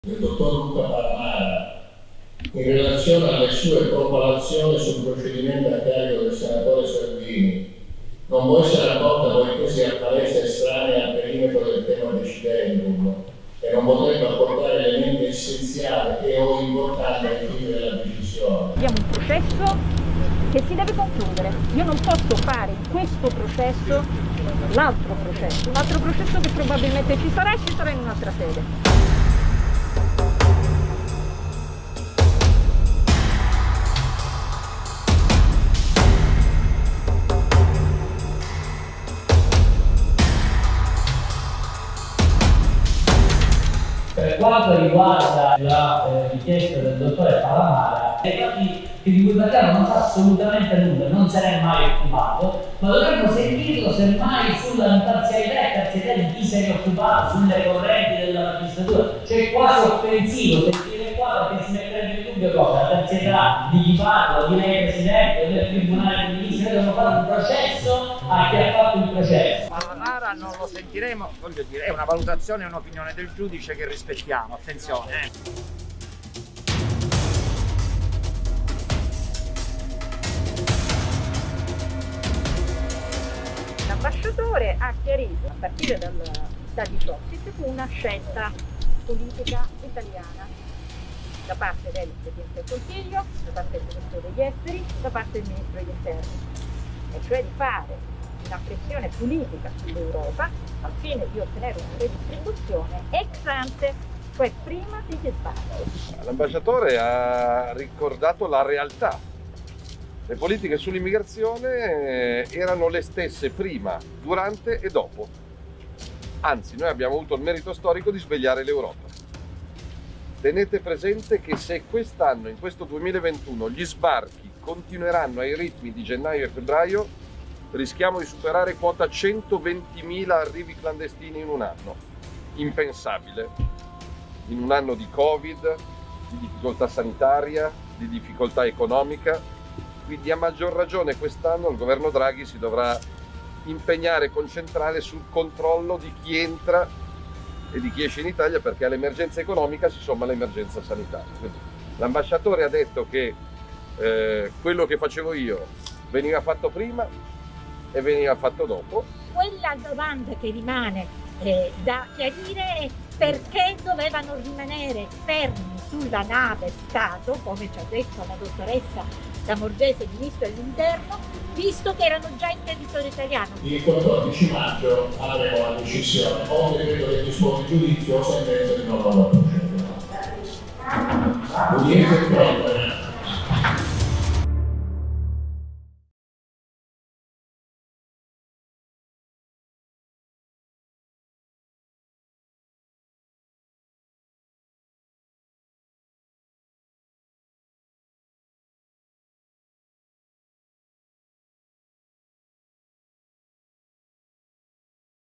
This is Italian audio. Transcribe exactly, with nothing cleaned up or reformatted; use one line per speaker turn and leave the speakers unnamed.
del dottor Luca Palamara in relazione alle sue propalazioni sul procedimento a carico del senatore Salvini non può essere accolta poiché sia palese estranea al perimetro del tema decidendum e non potrebbe apportare elementi essenziali e o importanti ai fini della decisione.
Abbiamo un processo che si deve concludere. Io non posso fare in questo processo l'altro processo, un altro processo che probabilmente ci sarà e ci sarà in un'altra sede.
Per quanto riguarda la eh, richiesta del dottore Palamara, i fatti di cui parliamo non sa assolutamente nulla, non se ne è mai occupato, ma dovremmo sentirlo semmai sulla imparzialità e terzietà di chi se ne è occupato, sulle correnti della magistratura. Cioè quasi offensivo sentire qua perché si metterebbe in dubbio cosa? La terzietà di chi parla, di lei Presidente, o del Tribunale dei Ministri. Noi dobbiamo fare un processo a chi ha fatto il processo.
Palamara non lo sentiremo, voglio dire, è una valutazione e un'opinione del giudice che rispettiamo, attenzione. Eh.
L'ambasciatore ha chiarito a partire dal, dagli Sotti che fu una scelta politica italiana da parte del Presidente del Consiglio, da parte del Ministro degli Esteri, da parte del Ministro degli Interni, e cioè di fare una pressione politica sull'Europa al fine di ottenere una redistribuzione ex ante, cioè prima degli sbarchi.
L'ambasciatore ha ricordato la realtà. Le politiche sull'immigrazione erano le stesse prima, durante e dopo. Anzi, noi abbiamo avuto il merito storico di svegliare l'Europa. Tenete presente che se quest'anno, in questo duemilaventuno, gli sbarchi continueranno ai ritmi di gennaio e febbraio, rischiamo di superare quota centoventimila arrivi clandestini in un anno. Impensabile. In un anno di Covid, di difficoltà sanitaria, di difficoltà economica. Quindi a maggior ragione quest'anno il governo Draghi si dovrà impegnare e concentrare sul controllo di chi entra e di chi esce in Italia, perché all'emergenza economica si somma l'emergenza sanitaria. L'ambasciatore ha detto che eh, quello che facevo io veniva fatto prima e veniva fatto dopo.
Quella domanda che rimane eh, da chiarire è perché dovevano rimanere fermi sulla nave Stato, come ci ha detto la dottoressa Lamorgese, Ministro dell'Interno, visto che erano già in territorio italiano.
Il quattordici maggio avremo la decisione, o un decreto che dispone giudizio o sentenza di non nuova procedura. L'udienza è pronta.